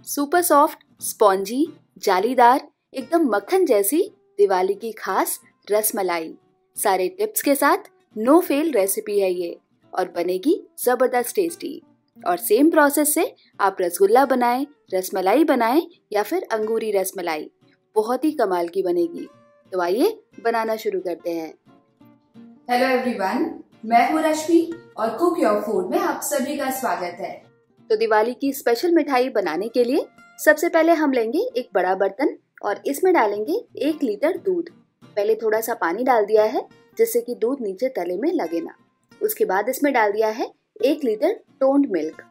Super soft, spongy, जालीदार, एकदम मक्खन जैसी दिवाली की खास रसमलाई। सारे टिप्स के साथ नो फेल रेसिपी है ये और बनेगी जबरदस्त टेस्टी। और सेम प्रोसेस से आप रसगुल्ला बनाएं, रसमलाई बनाएं या फिर अंगूरी रसमलाई, बहुत ही कमाल की बनेगी। तो आइए बनाना शुरू करते हैं। हेलो एवरीवन, मैं हूँ रश्मि और कुक योर फूड में आप सभी का स्वागत है। तो दिवाली की स्पेशल मिठाई बनाने के लिए सबसे पहले हम लेंगे एक बड़ा बर्तन और इसमें डालेंगे 1 लीटर दूध। पहले थोड़ा सा पानी डाल दिया है जिससे कि दूध नीचे तले में लगे ना। उसके बाद इसमें डाल दिया है 1 litre toned milk.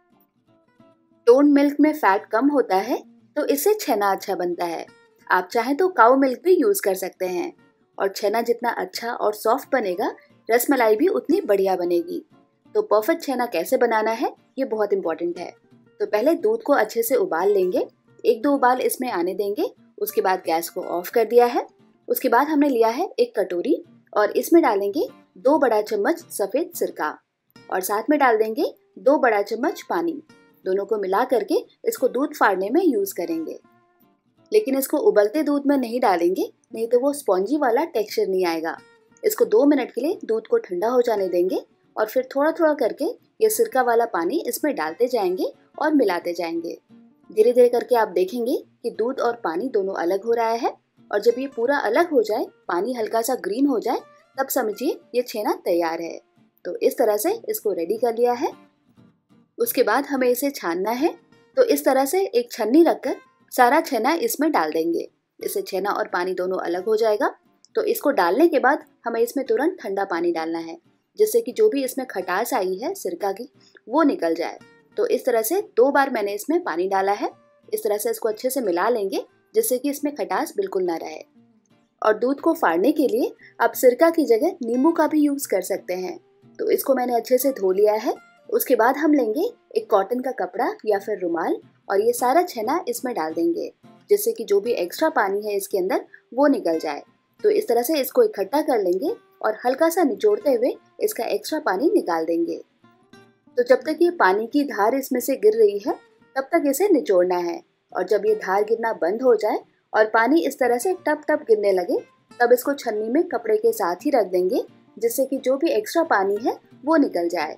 Toned milk में फैट कम होता है तो इससे छेना अच्छा बनता है। आप चाहें तो काऊ मिल्क भी यूज कर सकते हैं और छेना जितना अच्छा और सॉफ्ट बनेगा, रसमलाई भी उतनी बढ़िया बनेगी। तो परफेक्ट छेना कैसे बनाना है ये बहुत इंपॉर्टेंट है। तो पहले दूध को अच्छे से उबाल लेंगे, 1-2 उबाल इसमें आने देंगे। उसके बाद गैस को ऑफ कर दिया है। उसके बाद हमने लिया है एक कटोरी और इसमें डालेंगे 2 बड़ा चम्मच सफेद सिरका और साथ में डाल देंगे 2 बड़ा चम्मच पानी। दोनों को मिला करके इसको दूध फाड़ने में यूज करेंगे, लेकिन इसको उबलते दूध में नहीं डालेंगे, नहीं तो वो स्पॉन्जी वाला टेक्सचर नहीं आएगा। इसको 2 मिनट के लिए दूध को ठंडा हो जाने देंगे और फिर थोड़ा थोड़ा करके ये सिरका वाला पानी इसमें डालते जाएंगे और मिलाते जाएंगे। धीरे धीरे करके आप देखेंगे कि दूध और पानी दोनों अलग हो रहा है और जब ये पूरा अलग हो जाए, पानी हल्का सा ग्रीन हो जाए, तब समझिए ये छेना तैयार है। तो इस तरह से इसको रेडी कर लिया है। उसके बाद हमें इसे छानना है। तो इस तरह से एक छन्नी रखकर सारा छेना इसमें डाल देंगे। इससे छेना और पानी दोनों अलग हो जाएगा। तो इसको डालने के बाद हमें इसमें तुरंत ठंडा पानी डालना है, जिससे कि जो भी इसमें खटास आई है सिरका की वो निकल जाए। तो इस तरह से 2 बार मैंने इसमें पानी डाला है। इस तरह से इसको अच्छे से मिला लेंगे जिससे कि इसमें खटास बिल्कुल ना रहे। और दूध को फाड़ने के लिए आप सिरका की जगह नींबू का भी यूज कर सकते हैं। तो इसको मैंने अच्छे से धो लिया है। उसके बाद हम लेंगे एक कॉटन का कपड़ा या फिर रुमाल और ये सारा छेना इसमें डाल देंगे, जिससे कि जो भी एक्स्ट्रा पानी है इसके अंदर वो निकल जाए। तो इस तरह से इसको इकट्ठा कर लेंगे और हल्का सा निचोड़ते हुए इसका एक्स्ट्रा पानी निकाल देंगे। तो जब तक ये पानी की धार इसमें से गिर रही है तब तक इसे निचोड़ना है। और जब ये धार गिरना बंद हो जाए और पानी इस तरह से टप टप गिरने लगे, तब इसको छन्नी में कपड़े के साथ ही रख देंगे, जिससे कि जो भी एक्स्ट्रा पानी है वो निकल जाए।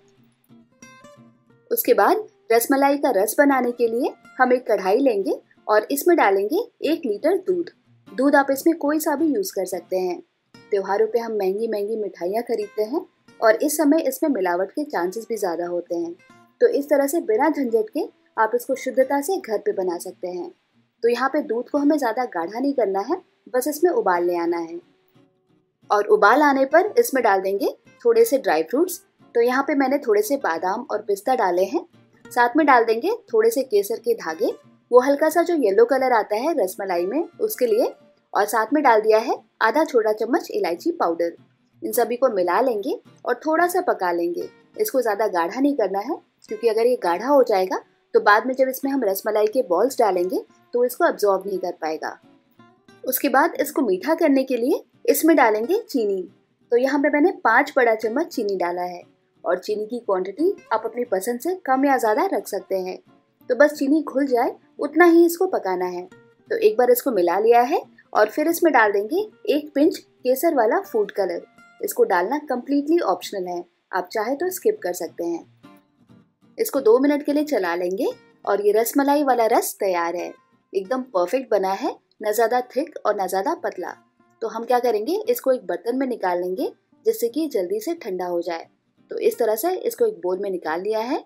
उसके बाद रसमलाई का रस बनाने के लिए हम एक कढ़ाई लेंगे और इसमें डालेंगे 1 लीटर दूध। दूध आप इसमें कोई सा भी यूज कर सकते हैं। त्योहारों पे हम महंगी महंगी मिठाइयाँ खरीदते हैं और इस समय इसमें मिलावट के चांसेस भी ज़्यादा होते हैं। तो इस तरह से बिना झंझट के आप इसको शुद्धता से घर पे बना सकते हैं। तो यहाँ पे दूध को हमें ज़्यादा गाढ़ा नहीं करना है, बस इसमें उबाल ले आना है। और उबाल आने पर इसमें डाल देंगे थोड़े से ड्राई फ्रूट्स। तो यहाँ पे मैंने थोड़े से बादाम और पिस्ता डाले हैं। साथ में डाल देंगे थोड़े से केसर के धागे, वो हल्का सा जो येलो कलर आता है रसमलाई में उसके लिए। और साथ में डाल दिया है आधा छोटा चम्मच इलायची पाउडर। इन सभी को मिला लेंगे और थोड़ा सा पका लेंगे। इसको ज़्यादा गाढ़ा नहीं करना है, क्योंकि अगर ये गाढ़ा हो जाएगा तो बाद में जब इसमें हम रसमलाई के बॉल्स डालेंगे तो इसको अब्जॉर्ब नहीं कर पाएगा। उसके बाद इसको मीठा करने के लिए इसमें डालेंगे चीनी। तो यहाँ पे मैंने 5 बड़ा चम्मच चीनी डाला है और चीनी की क्वांटिटी आप अपनी पसंद से कम या ज़्यादा रख सकते हैं। तो बस चीनी घुल जाए उतना ही इसको पकाना है। तो एक बार इसको मिला लिया है और फिर इसमें डाल देंगे 1 पिंच केसर वाला फूड कलर। इसको डालना कम्प्लीटली ऑप्शनल है, आप चाहे तो स्किप कर सकते हैं। इसको 2 मिनट के लिए चला लेंगे और ये रसमलाई वाला रस तैयार है। एकदम परफेक्ट बना है, न ज़्यादा थिक और न ज़्यादा पतला। तो हम क्या करेंगे, इसको एक बर्तन में निकाल लेंगे जिससे कि जल्दी से ठंडा हो जाए। तो इस तरह से इसको एक बोल में निकाल लिया है।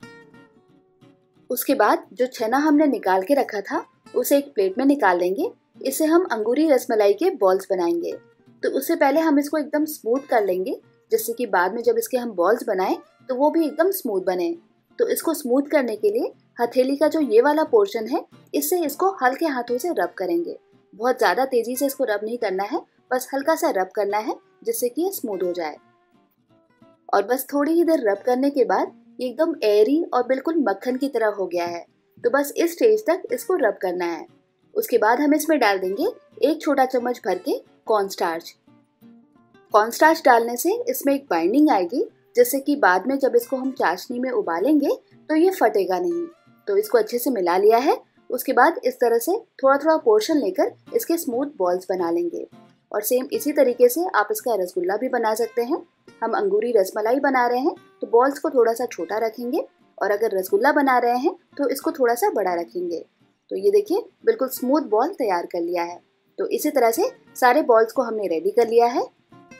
उसके बाद जो छेना हमने निकाल के रखा था उसे एक प्लेट में निकाल लेंगे। इससे हम अंगूरी रसमलाई के बॉल्स बनाएंगे। तो उससे पहले हम इसको एकदम स्मूथ कर लेंगे, जिससे कि बाद में जब इसके हम बॉल्स बनाएं तो वो भी एकदम स्मूथ बने। तो इसको स्मूथ करने के लिए हथेली का जो ये वाला पोर्शन है, इससे इसको हल्के हाथों से रब करेंगे। बहुत ज़्यादा तेजी से इसको रब नहीं करना है, बस हल्का सा रब करना है जिससे कि ये स्मूथ हो जाए। और बस थोड़ी ही देर रब करने के बाद ये एकदम एयरी और बिल्कुल मक्खन की तरह हो गया है। तो बस इस स्टेज तक इसको रब करना है। उसके बाद हम इसमें डाल देंगे 1 छोटा चम्मच भर के कॉर्नस्टार्च। कॉर्नस्टार्च डालने से इसमें एक बाइंडिंग आएगी, जिससे कि बाद में जब इसको हम चाशनी में उबालेंगे तो ये फटेगा नहीं। तो इसको अच्छे से मिला लिया है। उसके बाद इस तरह से थोड़ा थोड़ा पोर्शन लेकर इसके स्मूथ बॉल्स बना लेंगे। और सेम इसी तरीके से आप इसका रसगुल्ला भी बना सकते हैं। हम अंगूरी रसमलाई बना रहे हैं तो बॉल्स को थोड़ा सा छोटा रखेंगे, और अगर रसगुल्ला बना रहे हैं तो इसको थोड़ा सा बड़ा रखेंगे। तो ये देखिए बिल्कुल स्मूथ बॉल तैयार कर लिया है। तो इसी तरह से सारे बॉल्स को हमने रेडी कर लिया है।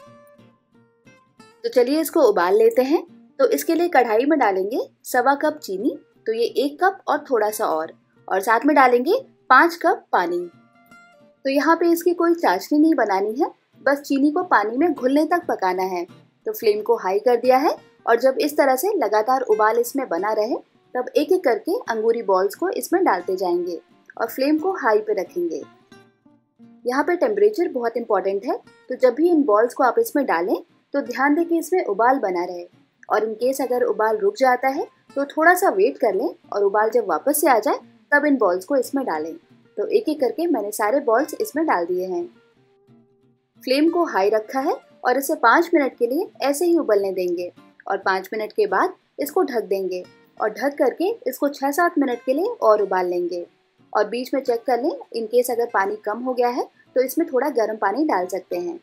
तो चलिए इसको उबाल लेते हैं। तो इसके लिए कढ़ाई में डालेंगे 1.25 कप चीनी, तो ये 1 कप और थोड़ा सा और साथ में डालेंगे 5 कप पानी। तो यहाँ पे इसकी कोई चाशनी नहीं बनानी है, बस चीनी को पानी में घुलने तक पकाना है। तो फ्लेम को हाई कर दिया है, और जब इस तरह से लगातार उबाल इसमें बना रहे तब एक एक करके अंगूरी बॉल्स को इसमें डालते जाएंगे और फ्लेम को हाई पे रखेंगे। यहाँ पे टेम्परेचर बहुत इंपॉर्टेंट है, तो जब भी इन बॉल्स को आप इसमें डालें तो ध्यान दें कि इसमें उबाल बना रहे, और इन केस अगर उबाल रुक जाता है तो थोड़ा सा वेट कर लें, और उबाल जब वापस से आ जाए तब इन बॉल्स को इसमें डालें। तो एक एक करके मैंने सारे बॉल्स इसमें डाल दिए हैं। फ्लेम को हाई रखा है और इसे 5 मिनट के लिए ऐसे ही उबलने देंगे, और 5 मिनट के बाद इसको ढक देंगे, और ढक करके इसको 6-7 मिनट के लिए और उबाल लेंगे। और बीच में चेक कर लें, इन केस अगर पानी कम हो गया है तो इसमें थोड़ा गर्म पानी डाल सकते हैं।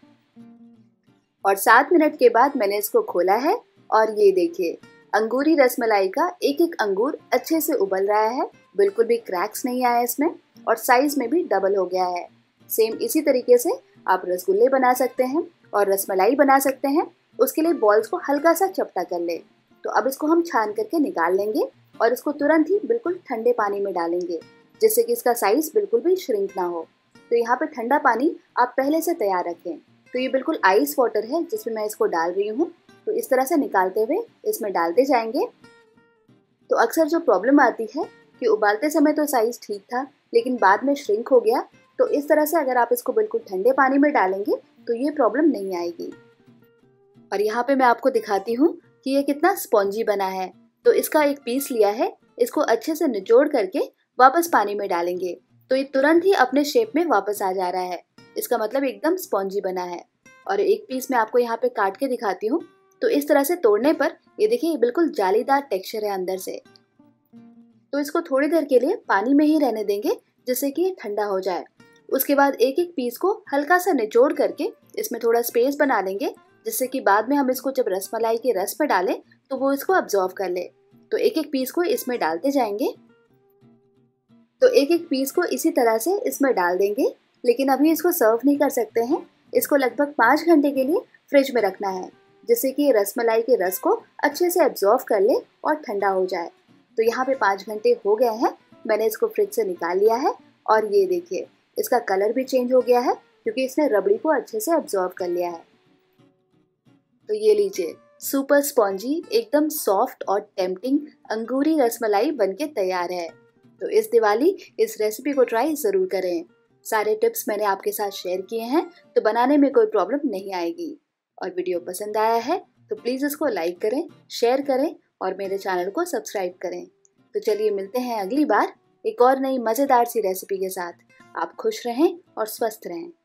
और 7 मिनट के बाद मैंने इसको खोला है, और ये देखिए अंगूरी रसमलाई का एक एक अंगूर अच्छे से उबल रहा है, बिल्कुल भी क्रैक्स नहीं आया इसमें, और साइज में भी डबल हो गया है। सेम इसी तरीके से आप रसगुल्ले बना सकते हैं और रसमलाई बना सकते हैं। उसके लिए बॉल्स को हल्का सा चपटा कर ले। तो अब इसको हम छान करके निकाल लेंगे, और इसको तुरंत ही बिल्कुल ठंडे पानी में डालेंगे, जिससे कि इसका साइज बिल्कुल भी श्रिंक ना हो। तो यहाँ पे ठंडा पानी आप पहले से तैयार रखें। तो ये बिल्कुल आइस वाटर है जिसमें मैं इसको डाल रही हूँ। तो इस तरह से निकालते हुए इसमें डालते जाएंगे। तो अक्सर जो प्रॉब्लम आती है कि उबालते समय तो साइज ठीक था लेकिन बाद में श्रिंक हो गया, तो इस तरह से अगर आप इसको बिल्कुल ठंडे पानी में डालेंगे तो ये प्रॉब्लम नहीं आएगी। और यहाँ पे मैं आपको दिखाती हूँ कि ये कितना स्पॉन्जी बना है। तो इसका एक पीस लिया है, इसको अच्छे से निचोड़ करके वापस पानी में डालेंगे तो ये तुरंत ही अपने शेप में वापस आ जा रहा है। इसका मतलब एकदम स्पॉन्जी बना है। और एक पीस मैं आपको यहाँ पे काट के दिखाती हूँ। तो इस तरह से तोड़ने पर ये देखिए बिल्कुल जालीदार टेक्सचर है अंदर से। तो इसको थोड़ी देर के लिए पानी में ही रहने देंगे जिससे कि ये ठंडा हो जाए। उसके बाद एक एक पीस को हल्का सा निचोड़ करके इसमें थोड़ा स्पेस बना लेंगे, जिससे कि बाद में हम इसको जब रसमलाई के रस में डालें तो वो इसको अब्जॉर्व कर ले। तो एक एक पीस को इसमें डालते जाएंगे। तो एक एक पीस को इसी तरह से इसमें डाल देंगे, लेकिन अभी इसको सर्व नहीं कर सकते हैं। इसको लगभग 5 घंटे के लिए फ्रिज में रखना है, जिससे कि रसमलाई के रस को अच्छे से एब्जॉर्व कर ले और ठंडा हो जाए। तो यहाँ पे 5 घंटे हो गए हैं, मैंने इसको फ्रिज से निकाल लिया है, और ये देखिए इसका कलर भी चेंज हो गया है क्योंकि इसने रबड़ी को अच्छे से एब्जॉर्व कर लिया है। तो ये लीजिए सुपर स्पॉन्जी एकदम सॉफ्ट और टेम्पटिंग अंगूरी रसमलाई बनके तैयार है। तो इस दिवाली इस रेसिपी को ट्राई ज़रूर करें। सारे टिप्स मैंने आपके साथ शेयर किए हैं, तो बनाने में कोई प्रॉब्लम नहीं आएगी। और वीडियो पसंद आया है तो प्लीज़ इसको लाइक करें, शेयर करें और मेरे चैनल को सब्सक्राइब करें। तो चलिए मिलते हैं अगली बार एक और नई मज़ेदार सी रेसिपी के साथ। आप खुश रहें और स्वस्थ रहें।